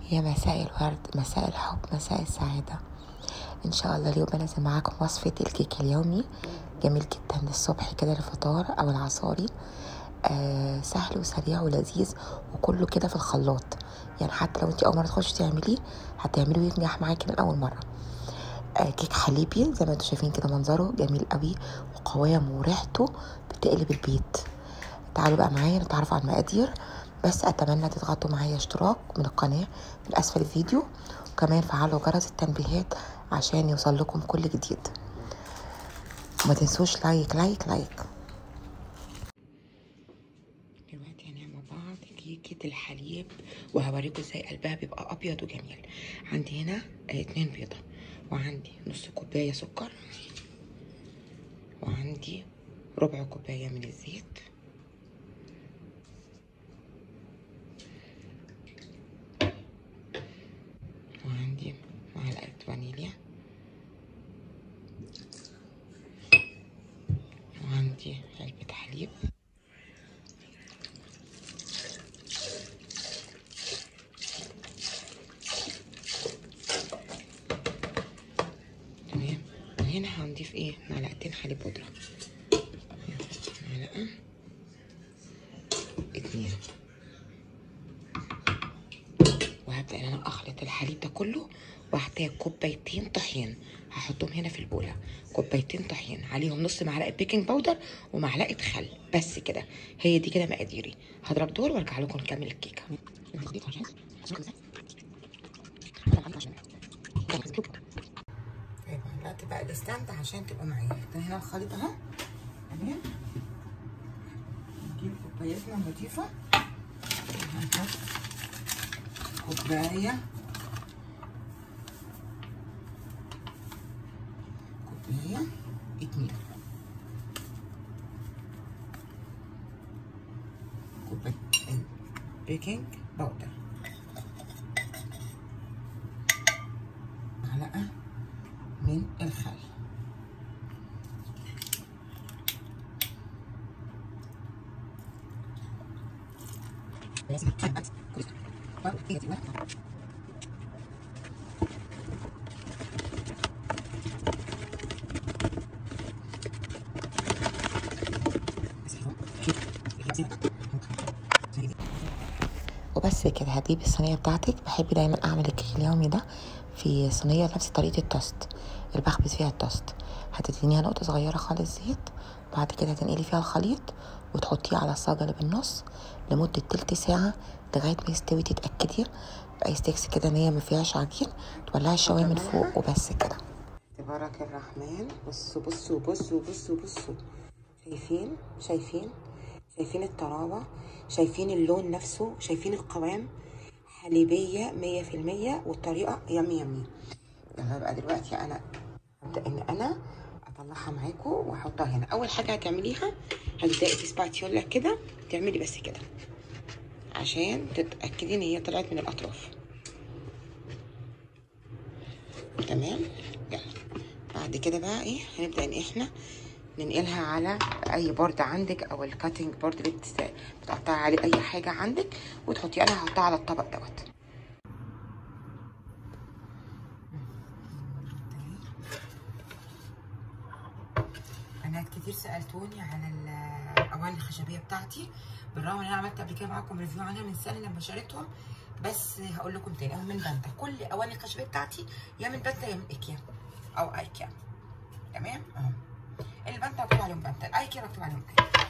يا مساء الورد، مساء الحب، مساء السعادة. ان شاء الله اليوم بنزل معاكم وصفة الكيك اليومي، جميل جدا للصبح كده للفطار او العصاري. سهل وسريع ولذيذ وكله كده في الخلاط، يعني حتى لو انت اول مرة تخشي تعمليه هتعمليه وينجح معاكي من اول مرة. كيك حليبي زي ما انتم شايفين كده، منظره جميل قوي وقوام وريحته بتقلب البيت. تعالوا بقى معايا نتعرف على المقادير، بس اتمنى تضغطوا معايا اشتراك من القناة من اسفل الفيديو، وكمان فعلوا جرس التنبيهات عشان يوصل لكم كل جديد. وما تنسوش لايك لايك لايك. دلوقتي هنعمل مع بعض كيكة الحليب، وهوريكم ازاي قلبها بيبقى ابيض وجميل. عندي هنا 2 بيضة، وعندي نص كوباية سكر، وعندي ربع كوباية من الزيت، وعندي معلقة فانيليا، وعندي علبة حليب، تمام. وهنا هنضيف ايه؟ معلقتين حليب بودرة، معلقة 2. وهبدأ ان انا اخلط الحليب ده كله، وهحتاج كوبايتين طحين هحطهم هنا في البولة. كوبايتين طحين عليهم نص معلقة بيكنج باودر ومعلقة خل، بس كده. هي دي كده مقاديري. هضرب دول وارجع لكم نكمل الكيكة. طيب معلقة بقى الستاند عشان تبقى معايا. هنا الخليط اهو، تمام. نجيب كوبايتنا نضيفة، هنحط كوباية 2 كوباية بيكنج باودر، معلقة من الخل، وبس كده. هتجيب الصينيه بتاعتك. بحب دايما اعمل الكيك اليومي ده في صينيه نفس طريقه التوست اللي بخبز فيها التوست. هتدينيها نقطه صغيره خالص زيت، وبعد كده هتنقلي فيها الخليط وتحطيه على الصاجه اللي بالنص لمده تلت ساعه لغايه ما يستوي. تتاكدي باي ستيكس كده ان هي ما فيهاش عجين، تولعي الشوايه من فوق وبس كده. تبارك الرحمن. بصوا بصوا بصوا بصوا بصوا، شايفين الطراوة، شايفين اللون نفسه، شايفين القوام. حليبية 100%، والطريقة يمي يمي. يلا بقى دلوقتي انا هبدأ ان انا اطلعها معاكم واحطها هنا. اول حاجة هتعمليها هتبدأي بسباتيولا كده، تعملي بس كده عشان تتأكدي ان هي طلعت من الاطراف، تمام. يلا بعد كده بقى ايه، هنبدأ ان احنا ننقلها على اي بورد عندك، او الكاتنج بورد اللي بتقطعي عليه اي حاجه عندك وتحطيه. انا هحطها على الطبق دوت. بنات كتير سالتوني على الاواني الخشبيه بتاعتي، بالرغم ان انا عملت قبل كده معاكم ريفيو عنها من سنه لما شريتهم، بس هقول لكم تاني. هم من بنتا، كل اواني الخشبيه بتاعتي يا من بنتا يا من ايكيا او ايكيا، تمام. البنتا مكتوب عليهم بنتا، الايكيا مكتوب عليهم ايكيا.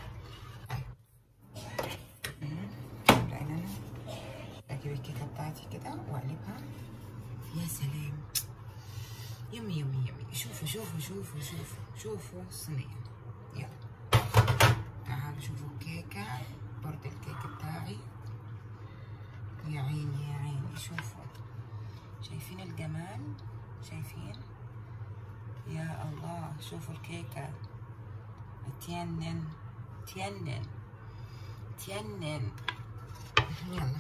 اجيب الكيكه بتاعتي كده واقلبها. يا سلام، يمي يمي يمي. شوفوا شوفوا شوفوا شوفوا شوفوا الصينيه. يلا تعالوا شوفوا الكيكه، برد الكيك بتاعي. يا عيني يا عيني، شوفوا، شايفين الجمال؟ شايفين؟ يا الله، شوفوا الكيكه. تينن تينن تينن. يلا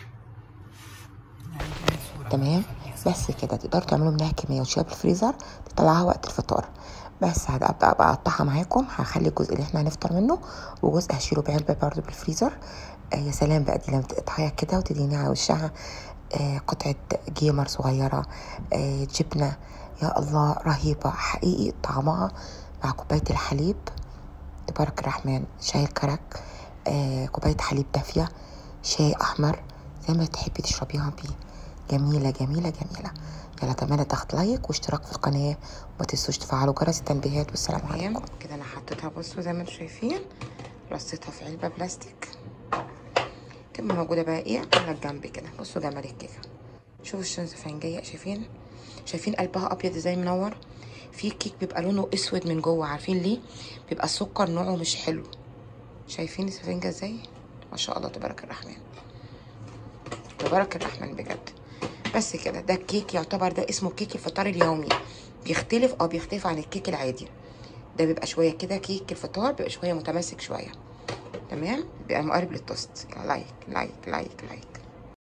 تمام. بس كده تقدروا تعملوا منها كميه وتشيلها بالفريزر تطلعها وقت الفطار. بس هبدا بقى اقطعها معاكم. هخلي الجزء اللي احنا هنفطر منه، وجزء هشيله بعلبه برده بالفريزر. يا سلام بقى دي لما تقطعيها كده وتديني على وشها قطعة جيمر صغيرة، جبنة. يا الله، رهيبة حقيقي طعمها مع كوباية الحليب. تبارك الرحمن. شاي الكرك، كوباية حليب دافية، شاي أحمر، زي ما تحبي تشربيها بيه. جميلة جميلة جميلة. يلا اتمنى تاخد لايك واشتراك في القناة، وما تنسوش تفعلوا جرس التنبيهات. والسلام عليكم. كده انا حطيتها، بصوا زي ما انتم شايفين، رصيتها في علبة بلاستيك. تبقى موجودة بقى ايه على الجنب كده. بصوا جمال الكيكة، شوفوا الشنزفنجية، شايفين قلبها ابيض ازاي منور. في كيك بيبقى لونه اسود من جوه، عارفين ليه؟ بيبقى السكر نوعه مش حلو. شايفين السفنجة ازاي؟ ما شاء الله تبارك الرحمن، تبارك الرحمن بجد. بس كده، ده الكيك يعتبر ده اسمه كيك الفطار اليومي. بيختلف عن الكيك العادي. ده بيبقى شويه كده، كيك الفطار بيبقى شويه متماسك شويه، تمام، بيبقى مقارب للتوست. لايك لايك لايك لايك.